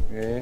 예.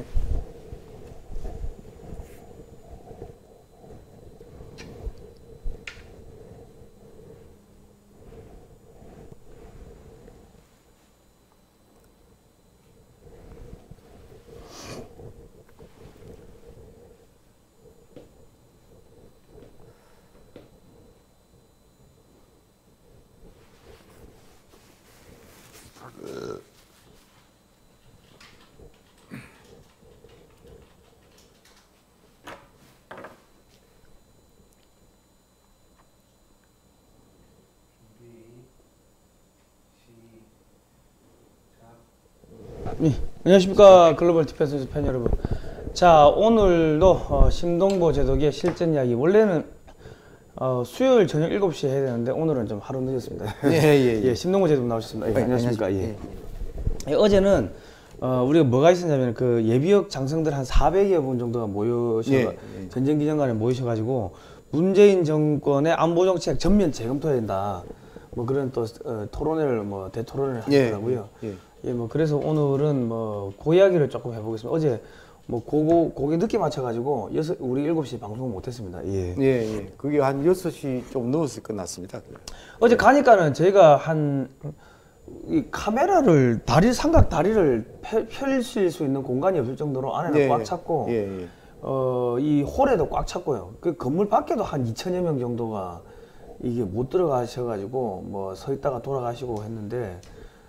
네, 안녕하십니까 글로벌 디펜스 팬 여러분. 자, 오늘도 심동보 제독의 실전 이야기. 원래는 수요일 저녁 7시에 해야 되는데 오늘은 좀 하루 늦었습니다. 예, 심동보 제독 나오셨습니다. 예, 안녕하십니까. 예. 어제는 우리가 뭐가 있었냐면 그 예비역 장성들 한 400여 분 정도가 전쟁기념관에 모이셔가지고 문재인 정권의 안보 정책 전면 재검토해야 된다. 뭐 그런 또 토론회를 대토론을 하더라고요. 예, 뭐 그래서 오늘은 뭐 그 이야기를 조금 해보겠습니다. 어제 뭐 그게 늦게 맞춰가지고 우리 7시 방송 못했습니다. 예. 그게 한 6시 좀 넘어서 끝났습니다. 어제 가니까는 저희가 이 카메라를 삼각 다리를 펼칠 수 있는 공간이 없을 정도로 안에는 꽉 찼고 이 홀에도 꽉 찼고요. 그 건물 밖에도 한 2천여 명 정도가 이게 못 들어가셔가지고 뭐 서 있다가 돌아가시고 했는데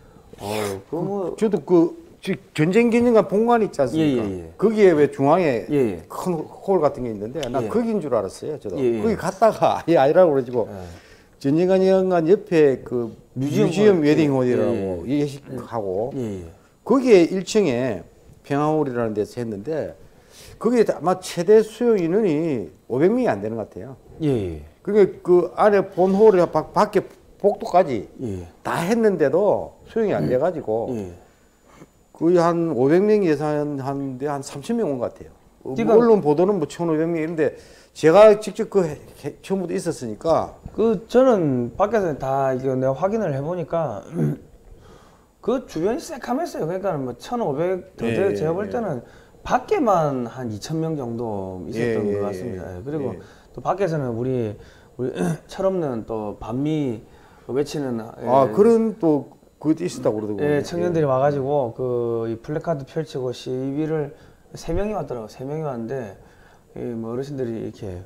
저도 전쟁기념관 본관 있지 않습니까? 거기에 왜 중앙에 큰 홀 같은 게 있는데 나 거기인 줄 알았어요. 저도 거기 갔다가 아니라고 그러지고 전쟁기념관 옆에 그 뮤지엄 웨딩홀이라고 예식하고 거기에 1층에 평화홀이라는 데서 했는데 거기에 아마 최대 수용 인원이 500명이 안 되는 것 같아요. 그게 그 안에 본홀에 밖에 복도까지 다 했는데도 수용이 안 돼가지고 거의 한 500명 예상하는데 한 30명 온 것 같아요. 언론 보도는 뭐 1,500명인데 제가 직접 처음부터 있었으니까 저는 밖에서 다 이거 내가 확인을 해보니까 그 주변이 새카맸어요. 그러니까 뭐 1,500 더 제가 볼 때는 밖에만 한 2,000명 정도 있었던 것 같습니다. 그리고 또 밖에서는 우리 철없는 또 반미 외치는 그런 또 그것도 있었다고 그러더라고요. 청년들이 와가지고 이 플래카드 펼치고 시위를 3명이 왔더라고요. 3명이 왔는데 뭐 어르신들이 이렇게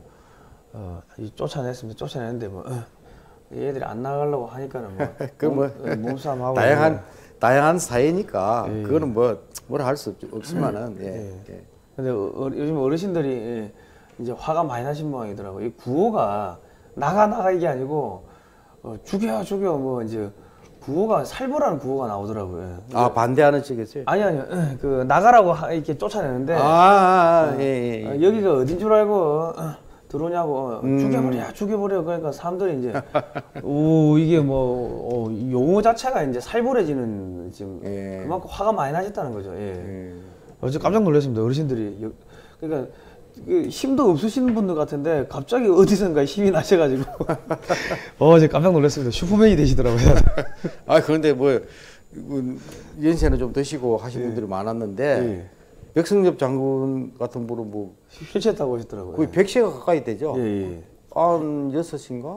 쫓아냈는데 뭐 얘들이 안 나가려고 하니까는 몸싸움하고 다양한 사회니까 그거는 뭐라 할 수 없지만은 근데 요즘 어르신들이 이제 화가 많이 나신 모양이더라고요. 이 구호가 나가 이게 아니고 죽여 뭐 이제 구호가 살보라는 구호가 나오더라고요. 반대하는 측에서요? 아니요. 그 나가라고 이렇게 쫓아내는데 여기가 어딘 줄 알고 들어오냐고 죽여버려. 그러니까 사람들이 이제 이게 뭐 용어 자체가 이제 살벌해지는 지금 그만큼 화가 많이 나셨다는 거죠. 어제 깜짝 놀랐습니다. 어르신들이 그러니까 힘도 없으신 분들 같은데 갑자기 어디선가 힘이 나셔가지고 어제 깜짝 놀랐습니다. 슈퍼맨이 되시더라고요. 그런데 뭐 연세는 좀 드시고 하신 분들이 많았는데 백승엽 장군 같은 분은 뭐 휠체어 타고 오셨더라고요. 거의 100세가 가까이 되죠. 96인가?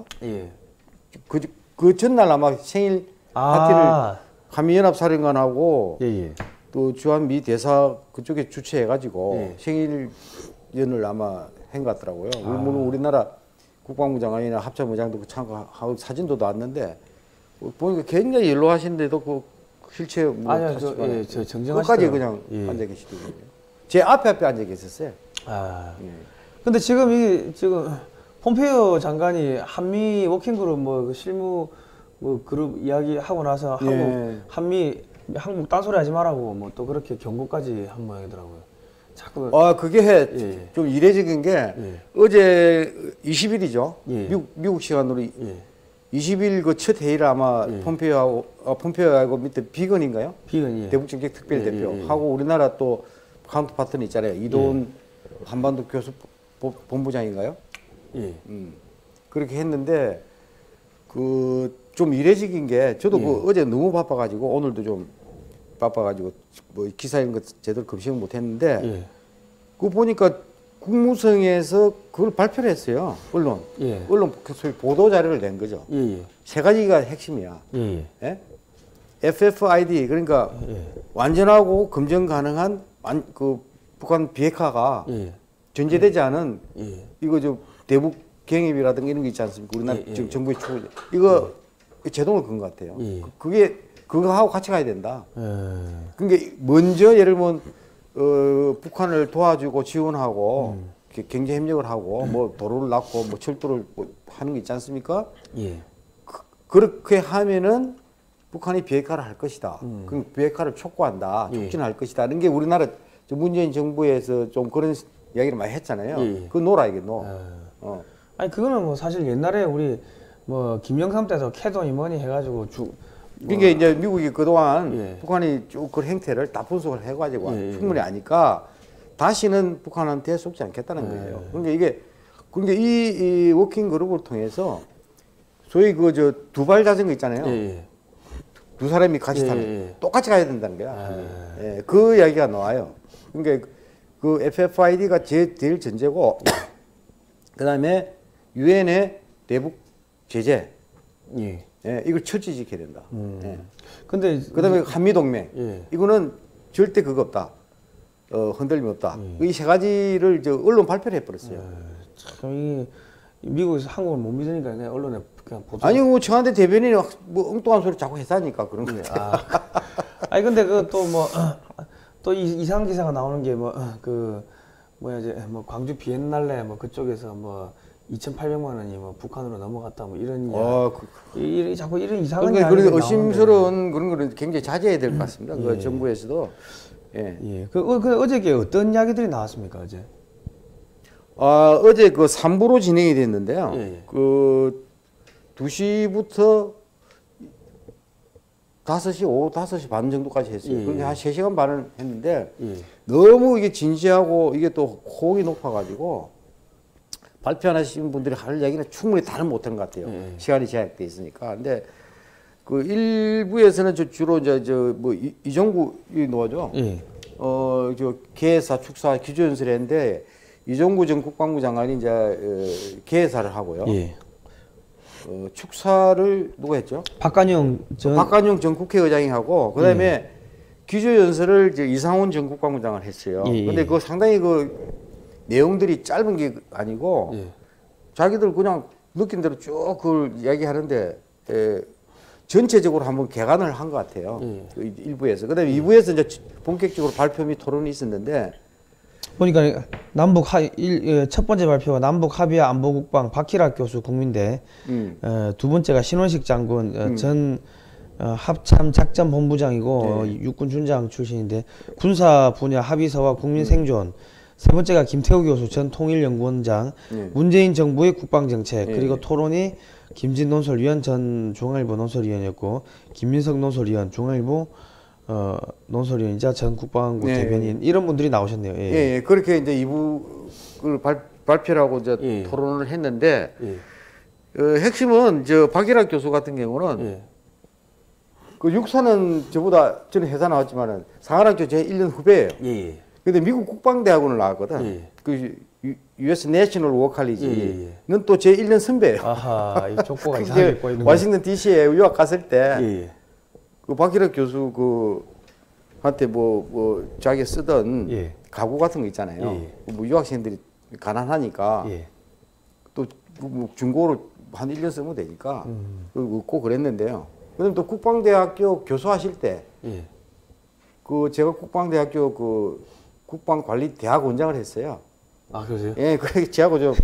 그 전날 아마 생일 파티를 한미연합사령관하고 또 주한미 대사 그쪽에 주최해가지고 생일연을 아마 한 것 같더라고요. 물론 우리나라 국방부 장관이나 합참의장도 참가하고 사진도 나왔는데 보니까 굉장히 연로하신데도 그 휠체어 저 정정하시더라고요. 끝까지 그냥 앉아 계시더군요. 제 앞에 앉아 계셨어요. 근데 지금 폼페이오 장관이 한미 워킹그룹 뭐 실무 뭐 그룹 이야기 하고 나서 한국 딴소리 하지 말라고 뭐 또 그렇게 경고까지 한 모양이더라고요. 자꾸 그게 좀 이례적인 게 어제 20일이죠. 미국 시간으로 20일 그 첫 회의를 아마 폼페이오하고 밑에 비건인가요? 대북정책 특별대표 하고 우리나라 또 카운터 파트너 있잖아요. 이도훈 한반도 교수 본부장인가요? 그렇게 했는데 좀 이례적인 게 저도 어제 너무 바빠가지고 오늘도 좀 바빠가지고 뭐 기사 이런 거 제대로 검색을 못했는데 그거 보니까 국무성에서 그걸 발표를 했어요. 언론. 언론 소위 보도 자료를 낸 거죠. 세 가지가 핵심이야. 예? FFID 그러니까 완전하고 검증 가능한 그 북한 비핵화가 전제되지 않은 이거 저 대북 경협이라든가 이런 게 있지 않습니까? 우리나라 정부의 추구 이거 제동을 건 것 같아요. 그게 그거하고 같이 가야 된다. 그러니까 먼저 예를 들면 북한을 도와주고 지원하고 경제 협력을 하고 뭐 도로를 놨고 뭐 철도를 뭐 하는 게 있지 않습니까? 그렇게 하면은 북한이 비핵화를 할 것이다. 그럼 비핵화를 촉구한다, 촉진할 것이다. 이런 게 우리나라 문재인 정부에서 좀 그런 이야기를 많이 했잖아요. 그거 놓으라 이게 놓. 아니 그거는 뭐 사실 옛날에 우리 뭐 김영삼 때도 캐도니 뭐니 해가지고 그러니까 이제 미국이 그동안 북한이 쭉 그 행태를 다 분석을 해가지고 충분히 아니까 다시는 북한한테 속지 않겠다는 거예요. 그러니까 이 워킹 그룹을 통해서 소위 그 저 두발 자전거 있잖아요. 두 사람이 같이 타는 똑같이 가야 된다는 거야. 그 이야기가 나와요. 그러니까 그 FFID가 제일 전제고 그다음에 유엔의 대북 제재. 이걸 철저히 지켜야 된다. 근데 그다음에 한미 동맹. 이거는 절대 그거 없다. 흔들림 없다. 이 세 가지를 저 언론 발표를 해버렸어요. 참 이 미국에서 한국을 못 믿으니까 그냥 언론에 그냥 보도. 아니 뭐 청와대 대변인이 뭐 엉뚱한 소리 자꾸 해사니까 그런 거예요. 아니 근데 그 또 뭐 또 이상 기사가 나오는 게 뭐 그 뭐야 이제 뭐 광주 비엔날레 뭐 그쪽에서 뭐 2,800만 원이 뭐 북한으로 넘어갔다 뭐 이런 자꾸 이런 이상한 그러니까 그런 의심스러운 그런 거는 굉장히 자제해야 될 것 같습니다. 그 정부에서도. 그 어저께 어떤 이야기들이 나왔습니까 어제? 어제 그 3부로 진행이 됐는데요. 그 2시부터 5시, 오후 5시 반 정도까지 했어요. 그러니까 한 3시간 반을 했는데 너무 이게 진지하고 이게 또 호응이 높아가지고 발표하시는 분들이 할 얘기는 충분히 다는 못하는 것 같아요. 시간이 제약돼 있으니까. 근데 그 일부에서는 주로 이제 뭐 이종구 노죠. 저 개사 축사 기조연설을 했는데 이종구 전 국방부 장관이 이제 개사를 하고요. 축사를 누가 했죠? 박관영 전 국회의장이 하고 그다음에 기조연설을 이제 이상훈 전 국방부 장관이 했어요. 근데 그거 상당히 그 내용들이 짧은 게 아니고 자기들 그냥 느낀 대로 쭉 그걸 이야기하는데 전체적으로 한번 개관을 한 것 같아요. 그 일부에서. 그다음에 2부에서 이제 본격적으로 발표 및 토론이 있었는데 보니까 첫 번째 발표가 남북 합의 안보국방 박희락 교수 국민대, 두 번째가 신원식 장군 전 합참 작전본부장이고 육군 준장 출신인데 군사 분야 합의서와 국민 생존. 세 번째가 김태우 교수 전 통일연구원장, 문재인 정부의 국방정책, 그리고 토론이 김진 논설위원 전 중앙일보 논설위원이었고 김민석 논설위원 중앙일보 논설위원이자 전 국방부 대변인 이런 분들이 나오셨네요. 그렇게 이제 2부를 발표를 하고 이제 토론을 했는데 핵심은 저 박일학 교수 같은 경우는 그 육사는 저보다 저는 회사 나왔지만은 상하학교 제 1년 후배예요. 근데 미국 국방대학원을 나왔거든. 그 US 내셔널 워 칼리지는 또 제 1년 선배예요. 아하, 이 족보가 이상하게 꼬 있는 거. 워싱턴 DC에 유학 갔을 때 그 박희락 교수 그 한테 뭐 자기 쓰던 가구 같은 거 있잖아요. 뭐 유학생들이 가난하니까 또 뭐 중고로 한 1년 쓰면 되니까 꼭 그랬는데요. 그다음 또 국방대학교 교수하실 때 그 제가 국방대학교 그 국방관리대학원장을 했어요. 아, 그러세요? 예, 그래 제하고 좀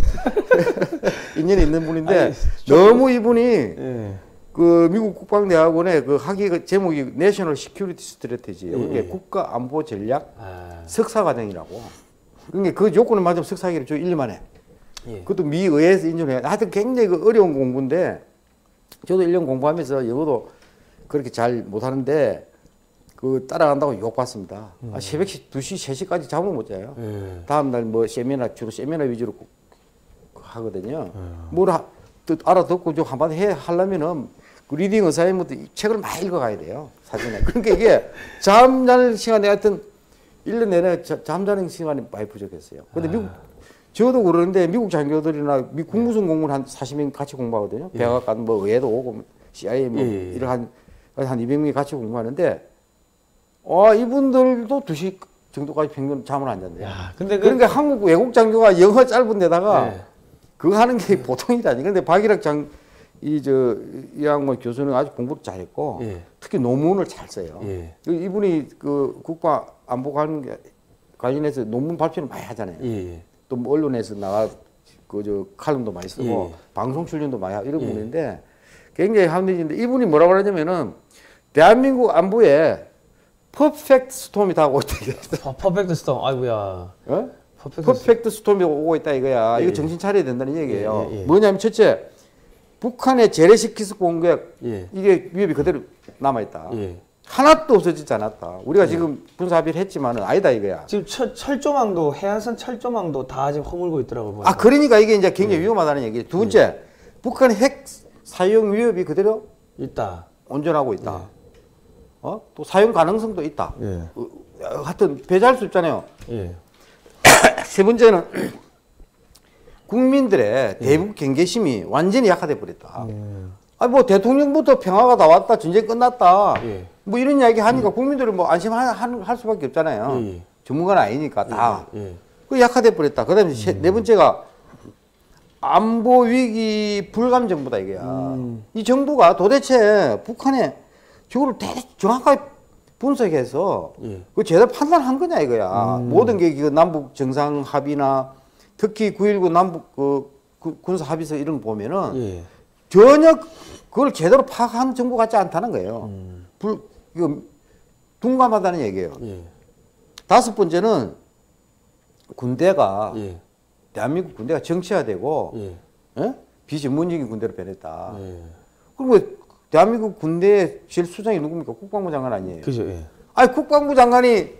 인연이 있는 분인데 아니, 너무 이분이 그 미국 국방대학원의 그 학위 제목이 내셔널 시큐리티 스트래티지, 이게 국가 안보 전략 석사 과정이라고. 그러니까 그 요건을 맞으면 석사 학위를 저 1년 만에. 그것도 미 의회에서 인정해. 하여튼 굉장히 그 어려운 공부인데 저도 1년 공부하면서 영어도 그렇게 잘 못하는데. 그 따라간다고 욕받습니다. 새벽 2시, 3시까지 잠을 못 자요. 다음날 뭐 주로 세미나 위주로 하거든요. 뭘 알아듣고 좀 한마디 하려면은 그 리딩 어사이먼트 책을 많이 읽어가야 돼요. 사전에. 그러니까 이게 잠자는 시간에 하여튼 1년 내내 잠자는 시간이 많이 부족했어요. 근데 미국 저도 그러는데 미국 장교들이나 미국 국무성 공무원 한 40명 같이 공부하거든요. 백악관 뭐 의회도 오고 CIA 뭐 이런 한 200명이 같이 공부하는데 이분들도 2시 정도까지 평균 잠을 안 잔대요. 근데 그러니까 한국 외국 장교가 영어 짧은 데다가 그거 하는 게 보통이라니. 근데 박일학 이 양반 교수는 아주 공부를 잘했고 특히 논문을 잘 써요. 이분이 그 국가 안보 관련해서 논문 발표를 많이 하잖아요. 또 뭐 언론에서 저 칼럼도 많이 쓰고 방송 출연도 많이 하고 이런 분인데 굉장히 합리적인데 이분이 뭐라고 그러냐면은 대한민국 안보에 퍼펙트 스톰이 다 오고 있다. 퍼펙트 스톰, 아이고야. 퍼펙트 스톰이 오고 있다 이거야. 이거 정신 차려야 된다는 얘기예요. 뭐냐면 첫째, 북한의 재래식 공격 이게 위협이 그대로 남아 있다. 하나도 없어지지 않았다. 우리가 지금 군사 합의를 했지만은 아니다 이거야. 지금 철조망도 해안선 철조망도 다 지금 허물고 있더라고요. 보니까. 그러니까 이게 이제 굉장히 위험하다는 얘기. 두 번째, 북한의 핵 사용 위협이 그대로 있다. 온전하고 있다. 또 사용 가능성도 있다. 하여튼 배제할 수 있잖아요. 세 번째는 국민들의 대북 경계심이 완전히 약화돼 버렸다. 뭐 대통령부터 평화가 다 왔다, 전쟁 끝났다. 뭐 이런 이야기 하니까 국민들이 뭐 안심할 수밖에 없잖아요. 전문가는 아니니까 다. 그 약화돼 버렸다. 그다음에 네 번째가 안보 위기 불감 정부다 이게야. 이 정부가 도대체 북한의 저거를 정확하게 분석해서 그 제대로 판단한 거냐 이거야. 모든 게 그 남북 정상 합의나 특히 9.19 남북 군사 합의서 이런 거 보면은 전혀 그걸 제대로 파악한 정부 같지 않다는 거예요. 이거 둔감하다는 얘기예요. 다섯 번째는 군대가 대한민국 군대가 정치화되고 비전문적인 군대로 변했다. 그리고 대한민국 군대의 제일 수장이 누굽니까? 국방부 장관 아니에요? 그죠. 국방부 장관이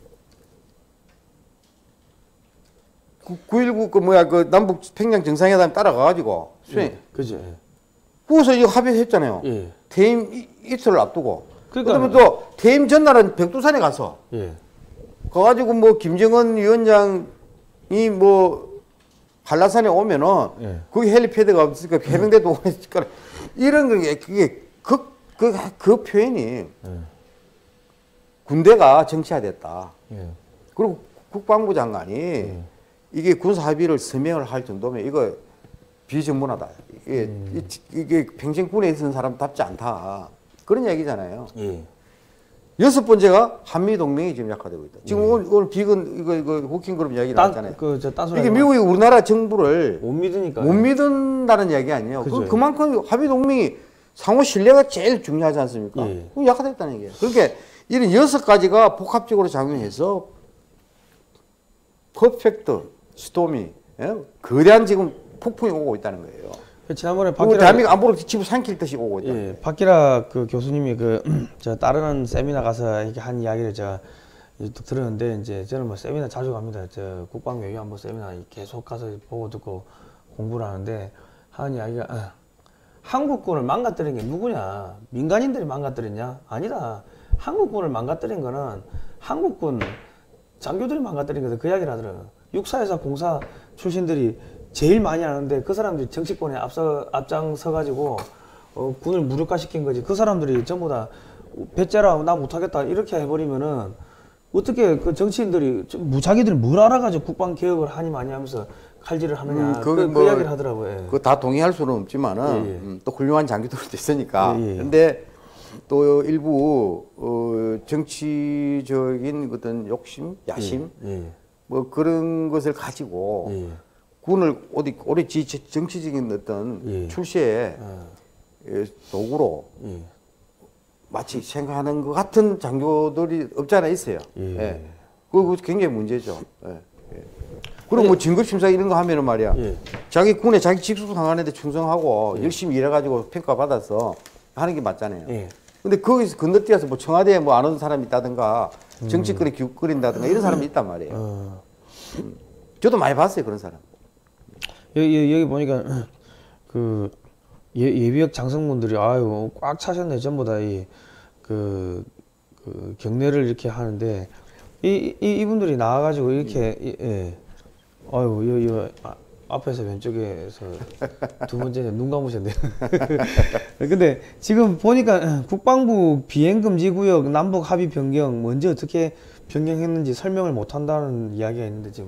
9.19 그 남북 평양 정상회담 따라가가지고 수행. 그죠. 거기서 이거 합의했잖아요. 퇴임 이틀을 앞두고. 그러니까 그다음에 또 퇴임 전날은 백두산에 가서 가가지고 뭐 김정은 위원장이 뭐 한라산에 오면은 거기 헬리패드가 없으니까 해병대도 오니까 이런 게 그게 그 표현이 군대가 정치화됐다. 그리고 국방부 장관이 이게 군사 합의를 서명을 할 정도면 이거 비전문하다. 이게 평생 군에 있는 사람답지 않다. 그런 얘기잖아요. 여섯 번째가 한미 동맹이 지금 약화되고 있다. 지금 오늘 비건 이거 호킹 그룹 이야기 나왔잖아요. 이게 미국이 우리나라 정부를 못 믿으니까 못 믿는다는 얘기 아니에요. 그만큼 한미 동맹이 상호 신뢰가 제일 중요하지 않습니까? 그럼 약화됐다는 얘기예요. 그러니까 이런 6가지가 복합적으로 작용해서 퍼펙트 스톰이 거대한 지금 폭풍이 오고 있다는 거예요. 지난번에 대한민국 안보를 집어삼킬 듯이 오고 있다. 박기락 그 교수님이 저 다른 세미나 가서 이렇게 한 이야기를 제가 또 들었는데 이제 저는 뭐 세미나 자주 갑니다. 저 국방외교안보 세미나 계속 가서 보고 듣고 공부를 하는데 하는 이야기가 한국군을 망가뜨린 게 누구냐? 민간인들이 망가뜨렸냐? 아니다. 한국군을 망가뜨린 거는 한국군 장교들이 망가뜨린 거다. 그 이야기를 하더라고요. 육사에서 공사 출신들이 제일 많이 하는데 그 사람들이 정치권에 앞장서가지고 군을 무력화시킨 거지. 그 사람들이 전부 다 배째라 나 못하겠다 이렇게 해버리면은 어떻게 그 정치인들이 자기들이 뭘 알아가지고 국방 개혁을 하니 많이 하면서 칼질을 하느냐. 그 이야기를 하더라고요. 그거 다 동의할 수는 없지만은 또 훌륭한 장교들도 있으니까. 근데 또 일부 정치적인 어떤 욕심, 야심 뭐 그런 것을 가지고 군을 오래 정치적인 어떤 출세의 도구로 마치 생각하는 것 같은 장교들이 없지 않아 있어요. 그거 굉장히 문제죠. 그리고 뭐 진급심사 이런 거 하면은 말이야. 자기 군에 자기 직속 상관한테 충성하고 열심히 일해가지고 평가받아서 하는 게 맞잖아요. 근데 거기서 건너뛰어서 뭐 청와대에 뭐 안 오는 사람이 있다든가 정치권에 기웃거린다든가 이런 사람이 있단 말이에요. 저도 많이 봤어요, 그런 사람. 여기 보니까 예비역 장성분들이 아유 꽉 차셨네. 전부 다 그 경례를 이렇게 하는데 이분들이 나와가지고 이렇게 아유 앞에서 왼쪽에서 두 번째는 눈 감으셨네요. 근데 지금 보니까 국방부 비행금지구역 남북 합의 변경 먼저 어떻게 변경했는지 설명을 못 한다는 이야기가 있는데 지금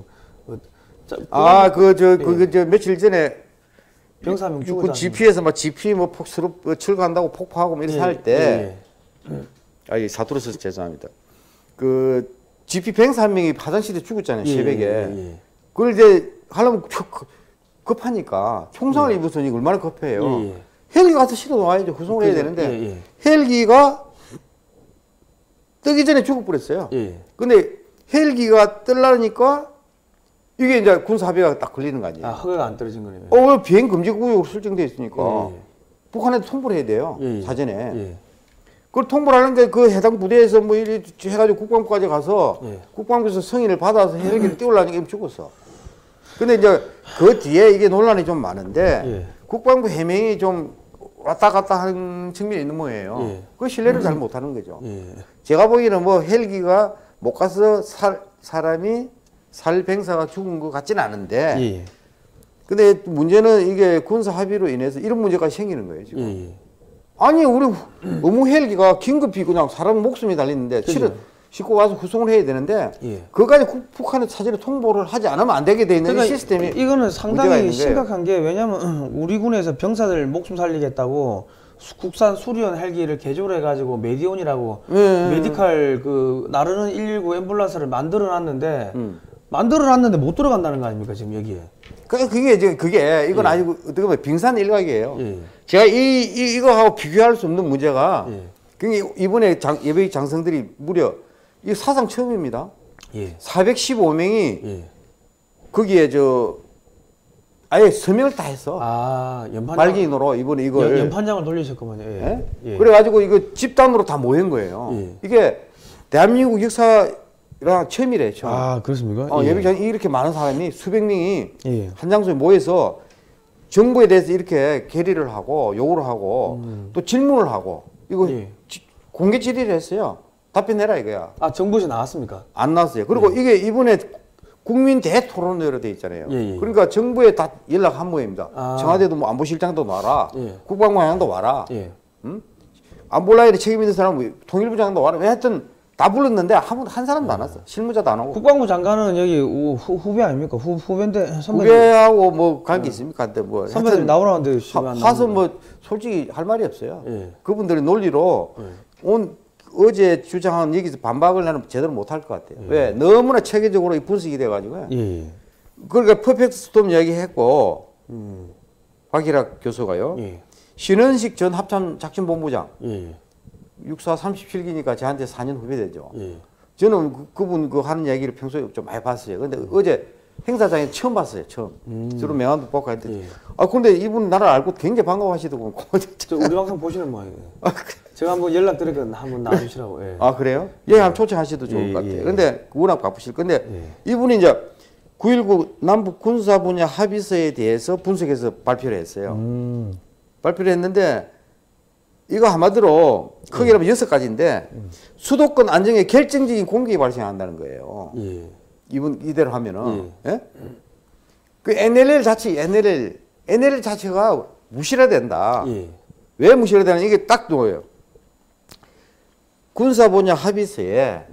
그 며칠 전에 병사명 그 GP에서 막 GP 뭐 폭스로 출간한다고 폭파하고 뭐 이렇게 할 때 이게 사투리 써서 죄송합니다. 그 GP 병사 한 명이 화장실에 죽었잖아요. 새벽에. 그걸 이제 하려면 급하니까 총상을 입으서니 얼마나 급해요. 헬기 가서 실어 놓아야죠. 후송을 해야 되는데 헬기가 뜨기 전에 죽어버렸어요. 근데 헬기가 뜨려니까 이게 이제 군사합의가 딱 걸리는 거 아니에요. 허가가 안 떨어진 거네요. 비행 금지 구역으로 설정돼 있으니까 북한한테 통보를 해야 돼요. 사전에. 그걸 통보를 하는데 그 해당 부대에서 뭐 이리 해가지고 국방부까지 가서 국방부에서 승인을 받아서 헬기를 띄우려니까 죽었어. 근데 이제 그 뒤에 이게 논란이 좀 많은데 국방부 해명이 좀 왔다 갔다 하는 측면이 있는 모양이에요. 그 신뢰를 잘 못하는 거죠. 제가 보기에는 뭐 헬기가 못 가서 사람이 병사가 죽은 것 같지는 않은데 근데 문제는 이게 군사 합의로 인해서 이런 문제가 생기는 거예요 지금. 아니 우리 의무 헬기가 긴급히 그냥 사람 목숨이 달리는데 싣고 와서 후송을 해야 되는데 그까지 북한의 사전에 통보를 하지 않으면 안 되게 돼 있는 그러니까 시스템이 이거는 상당히 심각한 게 왜냐면 우리 군에서 병사들 목숨 살리겠다고 국산 수리온 헬기를 개조를 해가지고 메디온이라고 메디칼 그 나르는 119 앰뷸런스를 만들어놨는데 못 들어간다는 거 아닙니까 지금 여기에? 그게 이건 아니고 어떻게 보면 빙산 일각이에요. 제가 이거하고 비교할 수 없는 문제가 이번에 예비역 장성들이 무려 이 사상 처음입니다. 415명이 거기에 아예 서명을 다 했어. 말기인으로 이번에 이걸 연판장을 돌리셨구만요. 그래가지고 이거 집단으로 다 모인 거예요. 이게 대한민국 역사랑 처음이래. 처음. 그렇습니까? 예비역 이렇게 많은 사람이 수백 명이 한 장소에 모여서 정부에 대해서 이렇게 결의를 하고 요구를 하고 또 질문을 하고 이거 공개 질의를 했어요. 답변해라 이거야. 정부에서 나왔습니까? 안 나왔어요. 그리고 이게 이번에 국민 대토론회로 돼 있잖아요. 그러니까 정부에 다 연락 한 모임입니다. 청와대도 뭐 안보실장도 와라, 국방부장도 와라, 안보라인에 책임 있는 사람 통일부장도 와라. 하여튼 다 불렀는데 한 사람도 안 왔어. 실무자도 안 오고. 국방부 장관은 여기 후배 아닙니까? 후배인데 선배님. 후배하고 뭐 관계 있습니까? 근데 뭐 선배님 나오라는데 와서 뭐 솔직히 할 말이 없어요. 그분들의 논리로 어제 주장한 여기서 반박을 나는 제대로 못할 것 같아요. 왜? 너무나 체계적으로 분석이 돼가지고요. 그러니까 퍼펙트 스톰 이야기했고 박일학 교수가요. 신원식 전 합참작전본부장 육사 37기니까 저한테 4년 후배 되죠. 저는 그분 하는 얘기를 평소에 좀 많이 봤어요. 근데 어제 행사장에 처음 봤어요. 처음. 저로 명함도 받고 했더니 근데 이분 나를 알고 굉장히 반가워하시더군요. 우리 방송 보시는 모양이에요. 제가 한번 연락드리거든 한번 나와주시라고. 그래요? 한번 초청하셔도 좋을 것 같아요. 근데 워낙 바쁘실 건데 이분이 이제 9.19 남북 군사 분야 합의서에 대해서 분석해서 발표를 했어요. 발표를 했는데 이거 한마디로 크게 하면 6가지인데 수도권 안정에 결정적인 공격이 발생한다는 거예요. 이대로 하면은. 그 NLL 자체가 무시해야 된다. 왜 무시해야 되나? 이게 딱 놓여요. 군사 분야 합의서에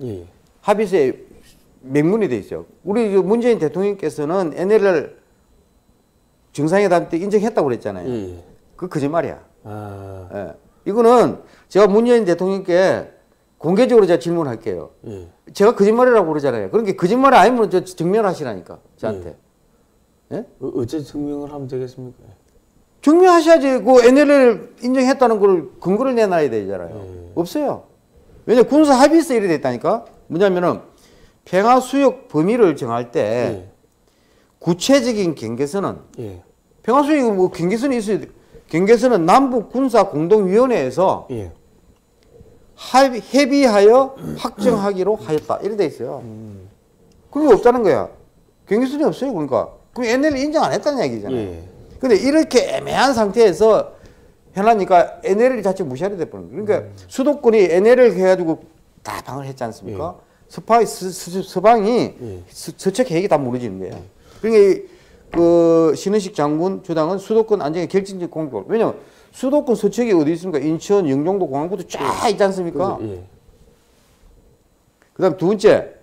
명문이 돼 있어요. 우리 문재인 대통령께서는 NLL 정상회담 때 인정했다고 그랬잖아요. 그 거짓말이야. 이거는 제가 문재인 대통령께 공개적으로 제가 질문할게요. 제가 거짓말이라고 그러잖아요. 그러니까 거짓말이 아니면 저 증명하시라니까 저한테. 어째 증명을 하면 되겠습니까? 증명하셔야지. 그 NLL 인정했다는 걸 근거를 내놔야 되잖아요. 없어요. 왜냐 군사 합의서 이래 됐다니까. 뭐냐면은 평화 수역 범위를 정할 때 구체적인 경계선은 평화 수역 뭐 경계선이 있어야 돼. 경계선은 남북 군사 공동위원회에서 협의하여 확정하기로 하였다. 이래 돼 있어요. 그게 없다는 거야. 경계선이 없어요. 그러니까. 그럼 NLL 인정 안 했다는 얘기잖아요. 근데 이렇게 애매한 상태에서 해놨으니까 NLL 자체 무시하게 돼버린 거예요. 그러니까 수도권이 NLL 해가지고 다 방을 했지 않습니까? 서방이 서책 계획이 다 무너지는 거예요. 그러니까 그 신은식 장군 주당은 수도권 안정의 결정적 공격. 왜냐면 수도권 서책이 어디 있습니까? 인천, 영종도, 공항부터 쫙 있지 않습니까? 그다음 두 번째,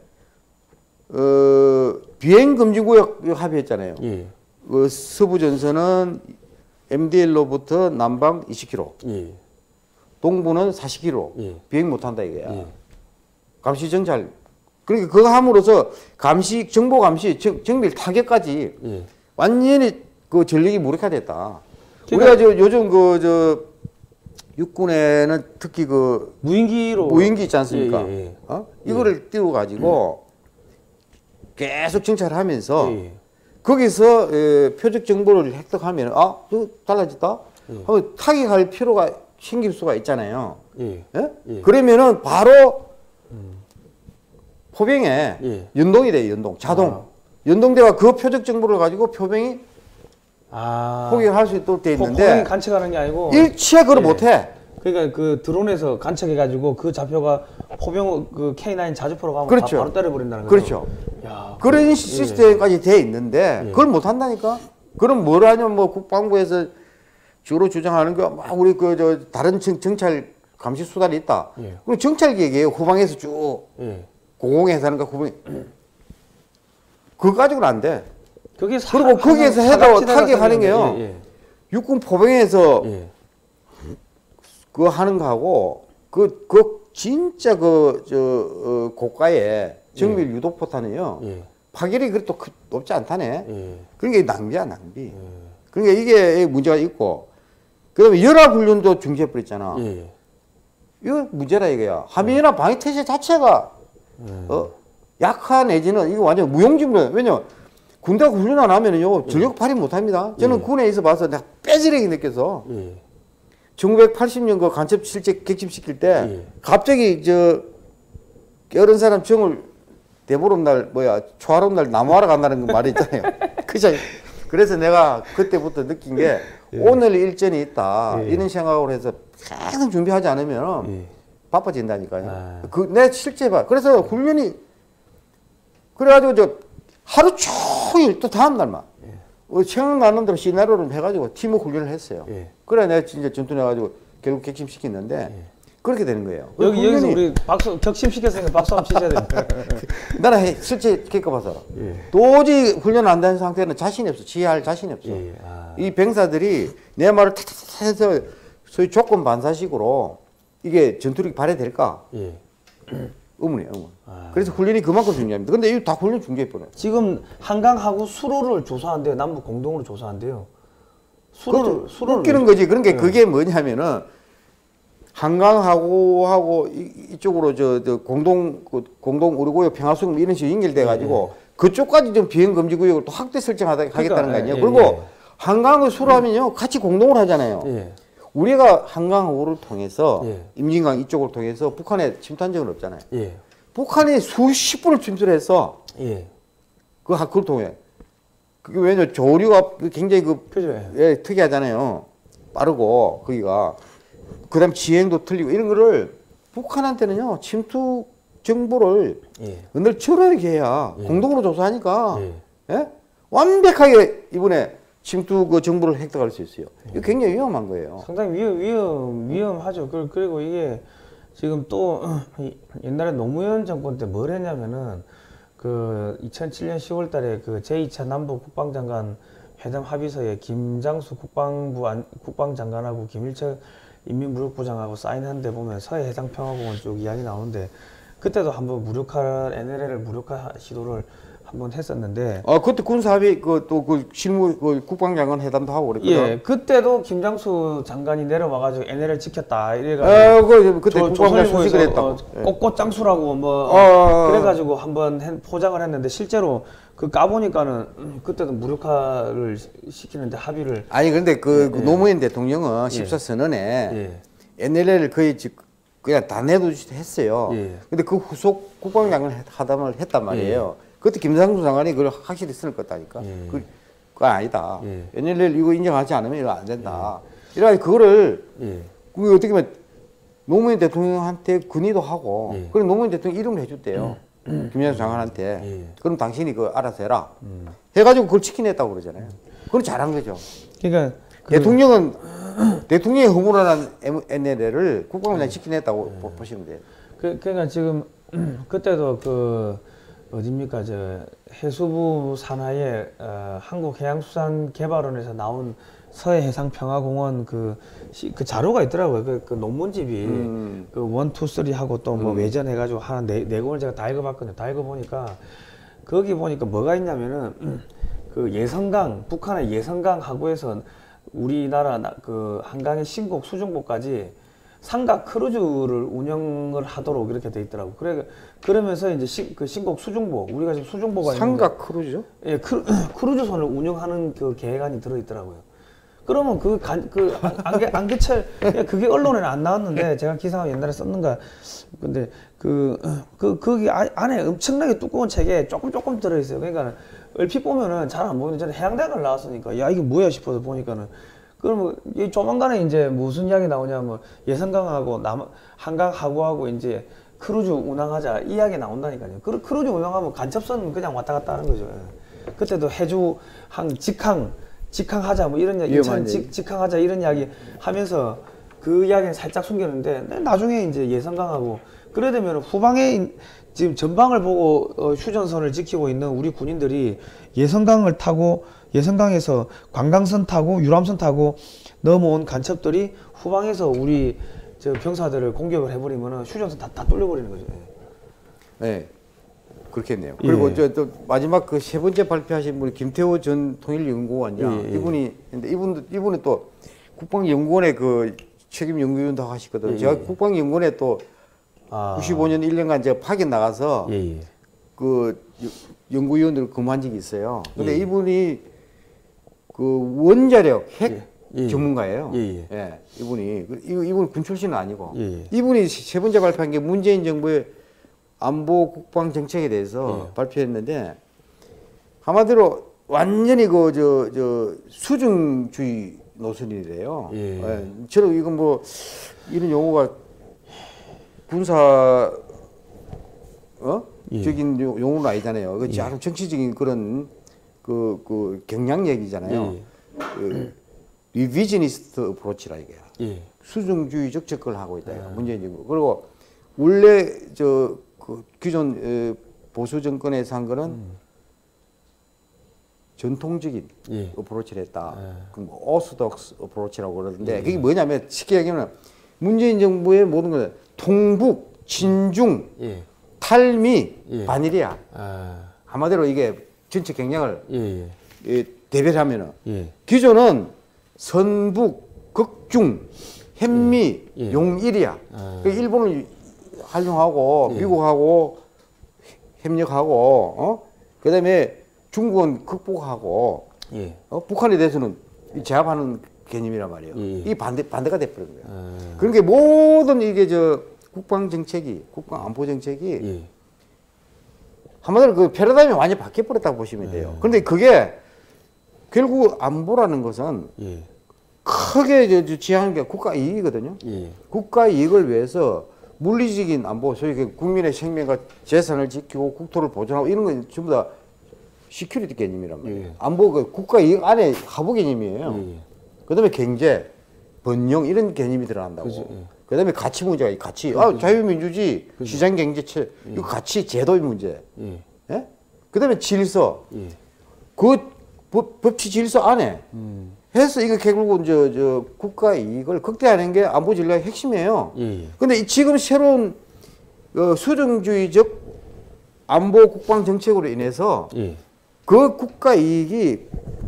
비행 금지 구역 합의했잖아요. 서부 전선은 MDL로부터 남방 20km, 동부는 40km 비행 못한다 이거야. 감시 정찰. 그러니까 그거 함으로써 감시, 정보 감시, 정밀 타격까지 완전히 그 전력이 무력화됐다. 우리가 요즘 육군에는 특히 그 무인기 있지 않습니까? 이거를 띄워 가지고 계속 정찰하면서 거기서 표적 정보를 획득하면 또 달라졌다. 하면 타격할 필요가 생길 수가 있잖아요. 그러면은 바로 포병에 연동이 돼요. 자동. 연동돼가 그 표적 정보를 가지고 표병이 포격할 수 있도록 돼 있는데 포병이 관측하는 게 아니고 일체 그걸 못해. 그러니까 그 드론에서 관측해가지고 그 좌표가 포병 그 K9 자주포로 가면 그렇죠. 바로 때려버린다는 거죠. 그렇죠. 그런 시스템까지 돼 있는데 그걸 못 한다니까. 그럼 뭘 하냐면 뭐 국방부에서 주로 주장하는 거 막 우리 다른 정찰 감시 수단이 있다. 그럼 정찰기획이에요. 후방에서 쭉 공공에서 하는 거 후방. 그거 가지고는 안 돼. 그리고 거기에서 해도 타격하는 게요. 육군 포병에서 그거 하는 거하고 그 진짜 고가의 정밀 유도 포탄이요. 파괴력이 그렇게 높지 않다네. 그러니까 낭비야, 낭비. 그러니까 이게 문제가 있고, 그다음에 연합훈련도 중지해버렸잖아. 이거 문제라 이거야. 한미연합 방위태세 자체가 약한 내지는 이거 완전 무용지물. 왜냐면 군대가 훈련 안 하면은요 전력 발휘 못합니다. 저는 군에 있어 봐서 내가 빼지르게 느껴서 1980년 그 간첩 실제 객침시킬 때 갑자기 어른 사람 정을 대보름 날 초하름 날 나무하러 간다는 그 말이 있잖아요. 그래서 내가 그때부터 느낀 게 오늘 일전이 있다 이런 생각으로 해서 계속 준비하지 않으면 바빠진다니까요. 내가 실제 봐. 그래서 훈련이 그래가지고 하루 종일 또 다음 날만 생각나는 대로 시나리오를 해가지고 팀워크 훈련을 했어요. 그래 내가 진짜 전투해가지고 결국 객침시켰는데 그렇게 되는 거예요. 여기서 우리 박수 격심시켰으니까 박수 한번 치셔야 됩니다. 나는 실제 겪어봐서 도저히 훈련 안 된 상태는 자신이 없어. 지휘할 자신이 없어. 이 병사들이 내 말을 탁탁탁 해서 소위 조건 반사식으로 이게 전투력이 발휘될까? 의문이에요, 의문. 그래서 훈련이 그만큼 중요합니다. 근데 이거 다 훈련 중지해버려요. 지금 한강하고 수로를 조사한대요. 남북 공동으로 조사한대요. 수로를 웃기는 거지. 그러니까 그게 뭐냐면은 한강하고 이쪽으로 공동 우리고요 평화수금 이런 식으로 연결돼 가지고 그쪽까지 좀 비행 금지 구역을 또 확대 설정하겠다는 거 아니에요. 그리고 한강을 수로하면요 같이 공동으로 하잖아요. 우리가 한강호를 통해서 임진강 이쪽을 통해서 북한에 침투한 적은 없잖아요. 북한이 수십 분을 침투를 해서 그걸 통해. 그게 왜냐면 조류가 굉장히 특이하잖아요. 빠르고 거기가 그다음 지행도 틀리고 이런 거를 북한한테는요 침투 정보를 늘 철저하게 해야 공동으로 조사하니까 완벽하게 이번에 침투 그 정보를 획득할 수 있어요. 이거 굉장히 위험한 거예요. 상당히 위험하죠. 그리고 이게 지금 또 옛날에 노무현 정권 때 뭘 했냐면은 그 2007년 10월 달에 그 제2차 남북 국방장관 회담 합의서에 김장수 국방장관하고 김일철 인민무력부장하고 사인한 데 보면 서해 해상평화공원 쪽 이야기 나오는데 그때도 한번 NLL을 무력화 시도를 한번 했었는데. 그때 군사합의 실무 국방장관 회담도 하고 그랬거든. 그때도 김장수 장관이 내려와가지고 NLL 지켰다 이래가지고. 그때 국방장 수식을 했다고. 꽃장수라고 그래가지고 한번 포장을 했는데 실제로 그 까보니까는 그때도 무력화를 시키는데 합의를. 아니 근데 노무현 대통령은 14선언에 NLL을 거의 그냥 다 내도했어요. 근데 그 후속 국방장관 회담을 했단 말이에요. 그때 김상수 장관이 그걸 확실히 쓸 것 같다니까. 그거 아니다. NLL 이거 인정하지 않으면 이거 안 된다. 이라 그거를 예. 그게 어떻게 보면 노무현 대통령한테 건의도 하고 그럼 노무현 대통령 이름을 해줬대요. 김영수 장관한테. 그럼 당신이 그거 알아서 해라. 해가지고 그걸 지켜냈다고 그러잖아요. 그건 잘한 거죠. 그러니까 대통령은 대통령의 허물어난 NLL을 국방부장이 지켜냈다고 보시면 돼요. 그러니까 지금 그때도 그 어딥니까 저 해수부 산하에 한국해양수산개발원에서 나온 서해해상평화공원 그 자료가 있더라고요. 그 논문집이 그 1, 2, 3 하고 또 뭐 외전해가지고 한 네 권을 제가 다 읽어봤거든요. 다 읽어보니까 거기 보니까 뭐가 있냐면은 그 예성강 북한의 예성강 하구에서 우리나라 그 한강의 신곡 수중보까지 삼각 크루즈를 운영을 하도록 이렇게 돼 있더라고. 그러면서 이제 그 신곡 수중보 우리가 지금 수중보가 삼각 크루즈죠? 예, 크루즈선을 운영하는 그 계획안이 들어 있더라고요. 그러면 안개철 그게 언론에는 안 나왔는데 제가 기사가 옛날에 썼는가. 근데 거기 안에 엄청나게 두꺼운 책에 조금 들어 있어요. 그러니까 얼핏 보면은 잘 안 보이는데 저는 해양대학을 나왔으니까 야 이게 뭐야 싶어서 보니까는 그러면 이 조만간에 이제 무슨 이야기 나오냐면 예성강하고 한강 하구하고 이제 크루즈 운항하자 이야기 나온다니까요. 크루즈 운항하면 간첩선 그냥 왔다 갔다 하는 거죠. 예. 그때도 해주항 직항하자 뭐 이런 이야기, 인천 직항하자 이런 이야기 하면서 그 이야기는 살짝 숨겼는데 나중에 이제 예성강하고 그래 되면 후방에 지금 전방을 보고 휴전선을 지키고 있는 우리 군인들이 예성강을 타고 예성강에서 관광선 타고 유람선 타고 넘어온 간첩들이 후방에서 우리 저 병사들을 공격을 해버리면은 휴전선 다 뚫려버리는 거죠. 네. 그렇겠네요. 그리고 또 마지막 그 세 번째 발표하신 분이 김태호 전 통일연구원이야. 이분은 또 국방연구원의 그 책임 연구위원도 하시거든요. 제가 국방연구원에 또 95년 1년간 제가 파견 나가서 그 연구위원들을 근무한 적이 있어요. 근데 이분이 그 원자력 핵 전문가예요. 예. 이분 군 출신은 아니고 이분이 세 번째 발표한 게 문재인 정부의 안보 국방 정책에 대해서 발표했는데 한마디로 완전히 그 수중주의 노선이래요. 저는 이건 뭐 이런 용어가 군사 적인 용어는 아니잖아요. 그 아주 정치적인 그런 그 경량 얘기잖아요. 리비저니스트 어프로치라 이게. 수중주의적 접근을 하고 있다. 문재인 정부. 그리고 원래 그 기존 보수 정권에서 한 거는 전통적인 어프로치를 했다. 뭐 오소독스 어프로치라고 그러는데 그게 뭐냐면 쉽게 얘기하면 문재인 정부의 모든 것은 통북, 친중, 탈미, 반일이야. 한마디로 이게 전체 경향을 대별하면은 기존은 선북, 극중, 현미, 용일이야. 일본을 활용하고 미국하고 협력하고 그다음에 중국은 극복하고 북한에 대해서는 제압하는 개념이란 말이에요. 이 반대가 돼버린 거예요. 그러니까 모든 이게 국방 정책이 국방 안보 정책이 한마디로 그 패러다임이 완전히 바뀌어 버렸다고 보시면 돼요. 그런데 그게 결국 안보라는 것은 크게 지향하는 게 국가 이익이거든요. 국가 이익을 위해서 물리적인 안보, 소위 국민의 생명과 재산을 지키고 국토를 보존하고 이런 건 전부 다 시큐리티 개념이란 말이에요. 안보 그 국가 이익 안에 하부 개념이에요. 그다음에 경제, 번영 이런 개념이 들어간다고. 그다음에 가치 문제가 가치. 자유민주주의, 시장경제체 이거 가치 제도의 문제. 예? 그다음에 질서. 그 법치 질서 안에 해서 이거 결국은 국가 이익을 극대화하는 게 안보 전략의 핵심이에요. 근데 지금 새로운 수정주의적 안보 국방 정책으로 인해서 그 국가 이익이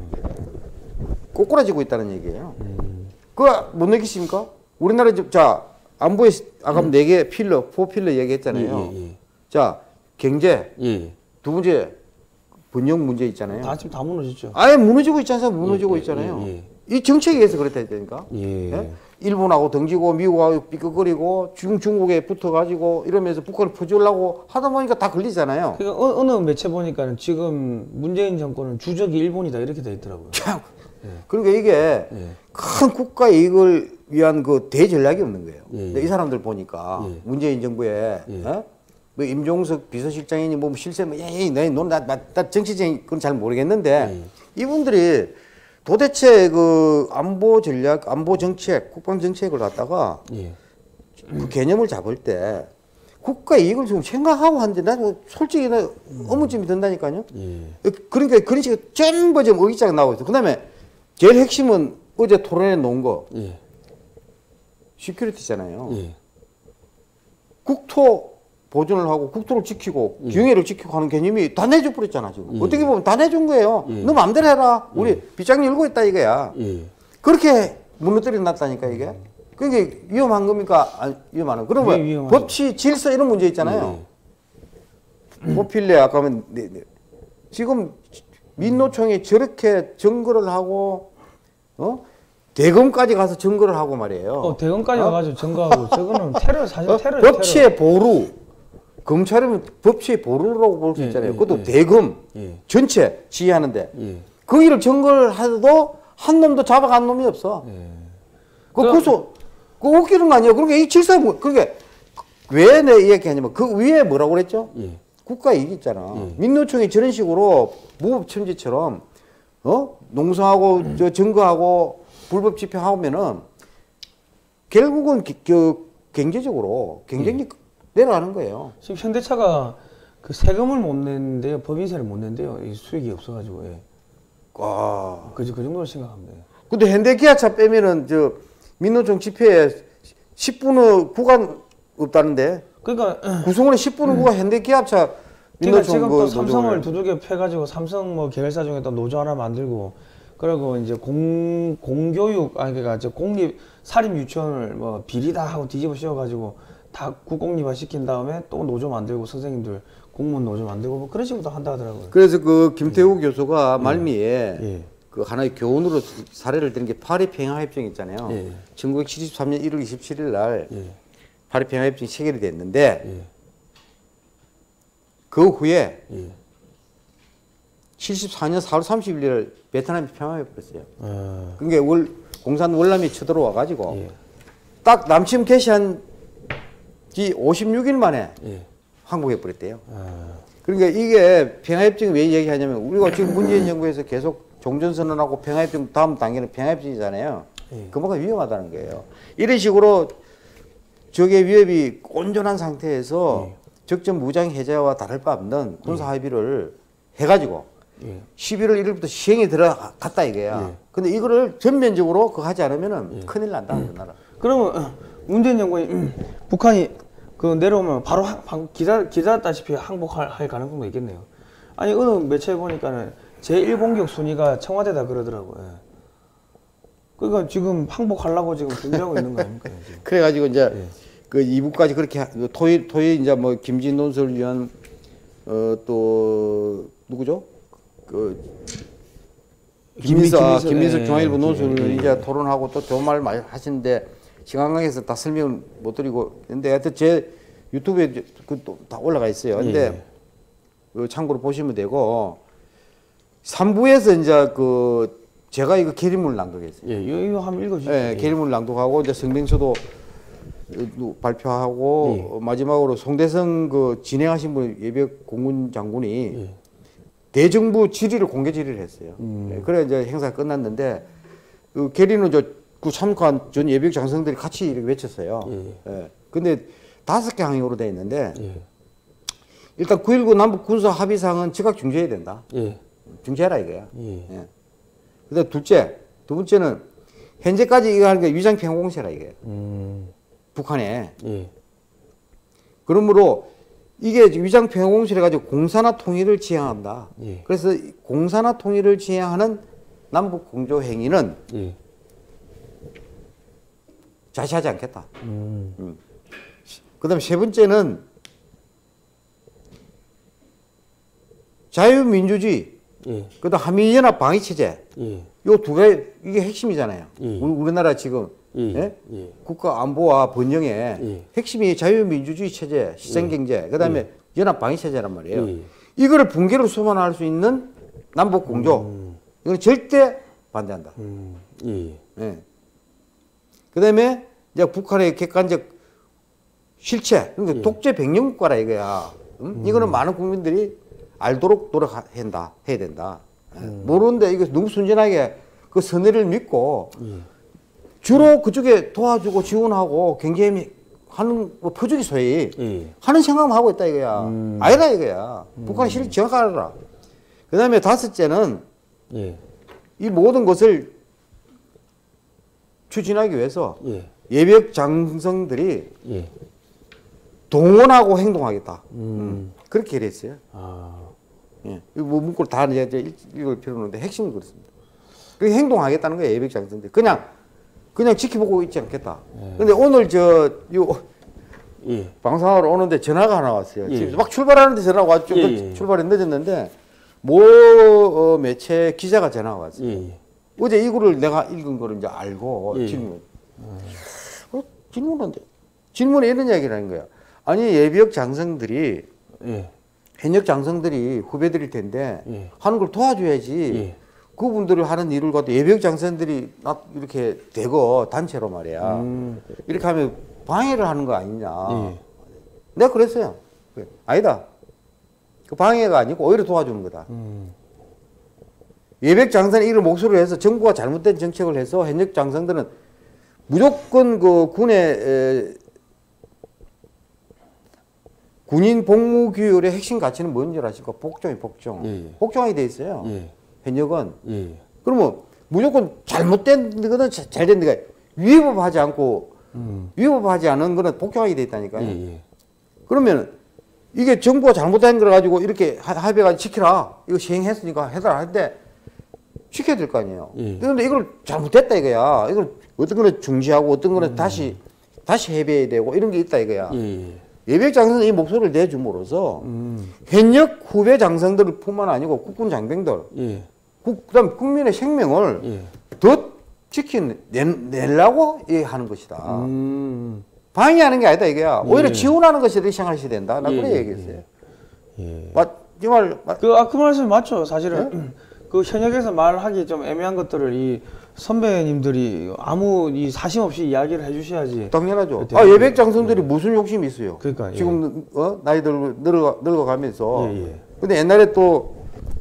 꼬꾸라지고 있다는 얘기예요. 그거 못 느끼십니까? 우리나라 안보에 아까 4개 필러, 4필러 얘기했잖아요. 자, 경제. 두 번째 번영 문제 있잖아요. 다 지금 다 무너졌죠. 아예 무너지고 있지 않습니까? 무너지고 있잖아요. 이 정책에 의해서 그렇다 했다니까. 일본하고 등지고 미국하고 삐걱거리고 중국에 붙어가지고 이러면서 북한을 퍼주려고 하다 보니까 다 걸리잖아요. 그러니까 어느 매체 보니까는 지금 문재인 정권은 주적이 일본이다 이렇게 돼 있더라고요. 그러니까 이게 큰 국가 이익을 위한 그 대전략이 없는 거예요. 근데 이 사람들 보니까 문재인 정부에 뭐 임종석 비서실장이니 뭐 실세 뭐 나 정치적인 건 잘 모르겠는데 이분들이 도대체 그 안보 전략, 안보 정책, 국방 정책을 갖다가 그 개념을 잡을 때 국가 이익을 좀 생각하고 하는데 나 솔직히 나 의문점이 든다니까요. 그러니까 그런 식으로 전부 지금 의기장 나오고 있어. 그다음에 제일 핵심은 어제 토론회 놓은 거 시큐리티잖아요. 국토 보존을 하고 국토를 지키고 경애를 지키고 하는 개념이 다 내줘 버렸잖아 지금. 어떻게 보면 다 내준 거예요. 너 마음대로 해라. 우리 빗장 열고 있다 이거야. 그렇게 무너뜨려 놨다니까 이게. 그게 위험한 겁니까? 아니, 위험한 거. 그러면 법치, 질서 이런 문제 있잖아요. 뽑힐래 아까 하면 지금 민노총이 저렇게 증거를 하고 대검까지 가서 증거를 하고 말이에요. 대검까지 가가지고 증거하고 저거는 테러 사실 테러. 법치의 보루. 검찰은 법치의 보루라고 볼 수 있잖아요. 그것도 대검 전체 지휘하는데 거기를 증거를 하도 한 놈도 잡아간 놈이 없어. 그 웃기는 거 아니에요. 그러니까 이 질서 그게 왜 내 이야기하냐면 그 위에 뭐라고 그랬죠? 국가 이익 있잖아. 민노총이 저런 식으로 무법천지처럼 농성하고 저 증거하고 불법 집행하면은 결국은 경제적으로 경쟁력 내려가는 거예요. 지금 현대차가 그 세금을 못 낸대요. 법인세를 못 낸대요. 이 수익이 없어가지고. 그 정도로 생각하면 돼요. 근데 현대기아차 빼면은 저 민노총 집회에 10분의 구간 없다는데. 그러니까 구성원에 10분의 구간 현대기아차 그러니까 지금 또 삼성을 두들겨 패가지고 삼성 뭐 계열사 중에 또 노조 하나 만들고 그리고 이제 공교육 그러니까 이제 공립 사립 유치원을 뭐 비리다 하고 뒤집어 씌워가지고 다 국공립화 시킨 다음에 또 노조 만들고 선생님들 공무원 노조 만들고 뭐 그런 식으로 한다 하더라고요. 그래서 그 김태우 교수가 말미에 그 하나의 교훈으로 사례를 드는 게 파리 평화협정 있잖아요. 1973년 1월 27일 날 파리 평화협정이 체결이 됐는데 그 후에 74년 4월 30일 날 베트남이 평화해버렸어요. 그러니까 공산 월남이 쳐들어와 가지고 딱 남침 개시한 지 56일 만에 항복해버렸대요. 그러니까 이게 평화협정이 왜 얘기하냐면 우리가 지금 문재인 정부에서 계속 종전선언하고 평화협정 다음 단계는 평화협정이잖아요. 그만큼 위험하다는 거예요. 이런 식으로 적의 위협이 온전한 상태에서 적정 무장 해제와 다를 바 없는 군사 합의를 해가지고 11월 1일부터 시행에 들어갔다 이거야. 근데 이거를 전면적으로 그거 하지 않으면은 큰일 난다 그 나라. 그러면 문재인 정권이 북한이 그 내려오면 바로 기다렸다시피 항복할 가능성도 있겠네요. 아니 어느 매체에 보니까는 제1공격 순위가 청와대다 그러더라고요. 그러니까 지금 항복하려고 지금 준비하고 있는 거 아닙니까? 그래가지고 이제 그 2부까지 그렇게 토요일 이제 뭐 김진 논설을 위한 또 누구죠? 그 김민석 중앙일보 논설을 이제 토론하고 또 좋은 말 많이 하시는데 시간 관계에서 다 설명을 못 드리고 있는데 하여튼 제 유튜브에 그또 다 올라가 있어요. 근데 참고로 보시면 되고 3부에서 이제 그 제가 이거 계리문을 낭독했어요. 이거 한번 읽어주세요. 계리문을 낭독하고 이제 성명서도 발표하고 마지막으로 송대성 그 진행하신 분 예비역 공군 장군이 대정부 질의를 공개 질의를 했어요. 그래 이제 행사가 끝났는데 그 계리는 그 참가한 전 예비역 장성들이 같이 이렇게 외쳤어요. 근데 5개 항목으로 되어 있는데 일단 9.19 남북 군사 합의상은 즉각 중지해야 된다. 중지해라 이거야. 그다음 두 번째는 현재까지 이거 하는 게 위장 평화공세라 이게. 북한에. 그러므로 이게 위장 평화공세를 가지고 공산화 통일을 지향한다. 그래서 공산화 통일을 지향하는 남북 공조 행위는 자시하지 않겠다. 그다음에 세 번째는 자유민주주의, 그다음 한미연합 방위체제. 요 두 가지 이게 핵심이잖아요. 우리나라 지금 국가 안보와 번영의 핵심이 자유민주주의 체제, 시장경제, 그다음에 연합 방위체제란 말이에요. 이거를 붕괴로 소환할 수 있는 남북 공조. 이건 절대 반대한다. 예. 예. 그다음에 이제 북한의 객관적 실체, 그러니까 독재 백년 국가라 이거야. 이거는 많은 국민들이 알도록 노력한다, 해야 된다. 모르는데 이거 너무 순진하게 그 선의를 믿고 주로 그쪽에 도와주고 지원하고 경계미 하는 뭐 표적이 소위 하는 생각만 하고 있다 이거야. 아니다 이거야. 북한이 실제 정확하게 알아라. 그다음에 다섯째는 이 모든 것을 추진하기 위해서 예비역 장성들이 동원하고 행동하겠다. 그렇게 얘기했어요. 예. 이거 뭐 문구를 다 이제 읽을 필요는 없는데 핵심은 그렇습니다. 그렇게 행동하겠다는 거예요, 예비역 장성들이. 그냥 지켜보고 있지 않겠다. 근데 오늘 방송하러 오는데 전화가 하나 왔어요. 지금 막 출발하는데 전화가 왔죠. 출발이 늦었는데 매체 기자가 전화가 왔어요. 어제 이거를 내가 읽은 거를 이제 알고 질문이 이런 이야기를 하는 거야. 아니 예비역 장성들이 현역 장성들이 후배들일 텐데 하는 걸 도와줘야지. 그분들이 하는 일을 갖고 예비역 장성들이 이렇게 대거 단체로 말이야. 이렇게 하면 방해를 하는 거 아니냐. 내가 그랬어요. 아니다. 그 방해가 아니고 오히려 도와주는 거다. 예비역 장성이 이를 목소리로 해서 정부가 잘못된 정책을 해서 현역 장성들은 무조건 그 군인 복무규율의 핵심 가치는 뭔지 아십니까? 복종이 복종. 복종하게 돼 있어요. 현역은. 그러면 무조건 잘못된 거는 잘 된 데가 위법하지 않고 위법하지 않은 거는 복종하게 돼 있다니까요. 그러면 이게 정부가 잘못된 걸 가지고 이렇게 합의가 지키라. 이거 시행했으니까 해달라 할때 지켜야 될 거 아니에요. 그런데 이걸 잘못됐다 이거야. 이걸 어떤 거는 중지하고 어떤 거는 다시 해배해야 되고 이런 게 있다 이거야. 예비역 장성은 이 목소리를 내줌으로써 현역 후배 장성들 뿐만 아니고 국군 장병들, 그다음 국민의 생명을 더 지켜내려고 하는 것이다. 방해하는 게 아니다 이거야. 오히려 지원하는 것이 이렇게 생각하셔야 된다. 나 그래 얘기했어요. 그 말씀이 맞죠. 사실은 그 현역에서 말하기 좀 애매한 것들을 이 선배님들이 아무 이 사심 없이 이야기를 해주셔야지. 당연하죠. 예비역 장성들이 무슨 욕심이 있어요. 그러니까 지금 나이 늙어가면서. 근데 옛날에 또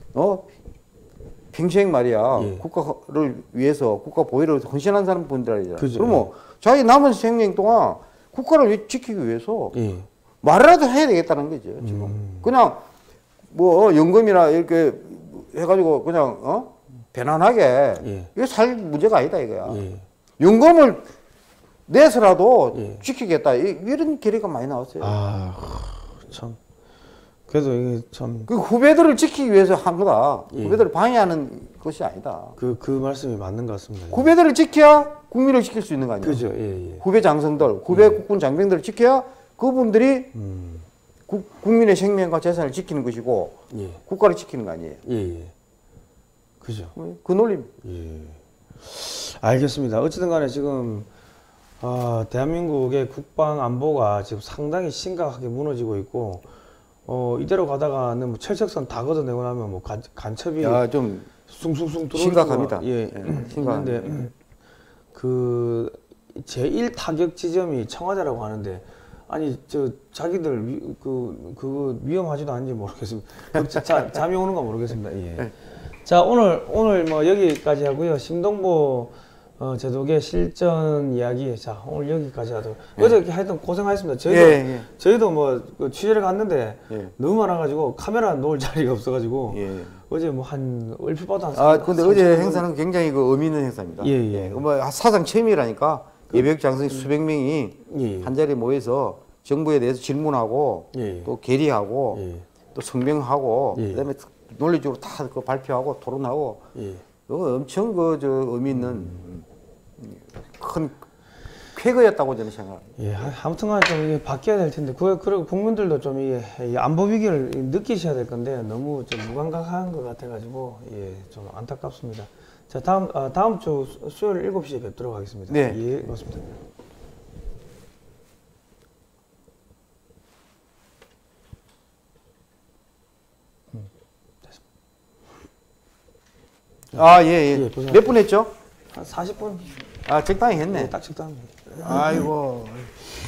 평생 말이야 국가를 위해서 국가 보위를 헌신한 사람 분들 아니잖아. 그러면 자기 남은 생명 동안 국가를 지키기 위해서 말이라도 해야 되겠다는 거죠. 지금 그냥 뭐 연금이나 이렇게 해가지고 그냥 편안하게 이거 살 문제가 아니다 이거야. 연금을 내서라도 지키겠다 이런 계리가 많이 나왔어요. 참. 그래도 이게 참 그 후배들을 지키기 위해서 한 거다. 후배들을 방해하는 것이 아니다. 그 말씀이 맞는 것 같습니다. 후배들을 지켜야 국민을 지킬 수 있는 거 아니에요. 그죠. 후배 장성들, 후배 국군 장병들을 지켜야 그분들이 국민의 생명과 재산을 지키는 것이고 국가를 지키는 거 아니에요. 그죠. 그 논리. 알겠습니다. 어쨌든 간에 지금 대한민국의 국방 안보가 지금 상당히 심각하게 무너지고 있고 이대로 가다가는 뭐 철책선 다 걷어내고 나면 뭐 간첩이 좀 숭숭숭 들어올 심각합니다. 심각한데 그 제1 타격 지점이 청와대라고 하는데 아니 자기들 그거 위험하지도 않은지 모르겠습니다. 잠이 오는가 모르겠습니다. 자 오늘 뭐 여기까지 하고요. 심동보 제독의 실전 이야기 자 오늘 여기까지 하도록 어제 하여튼 고생하셨습니다. 저희도 뭐 취재를 갔는데 너무 많아가지고 카메라 놓을 자리가 없어가지고 어제 뭐 한 얼핏 봐도 한 근데 어제 행사는 굉장히 그 의미 있는 행사입니다. 뭐 사상 처음이라니까 예비역 장성이 수백 명이 한 자리에 모여서 정부에 대해서 질문하고 또 계리하고 또 성명하고 그다음에 논리적으로 다 그 발표하고 토론하고 엄청 의미 있는 큰 쾌거였다고 저는 생각합니다. 아무튼간에 좀 바뀌어야 될 텐데 그리고 국민들도 좀 이 안보 위기를 느끼셔야 될 건데 너무 좀 무감각한 것 같아가지고 좀 안타깝습니다. 자 다음 주 수요일 7시에 뵙도록 하겠습니다. 네, 고맙습니다. 아, 예, 예. 예, 몇 분 했죠? 한 40분. 아, 적당히 했네. 딱 적당합니다. 아이고.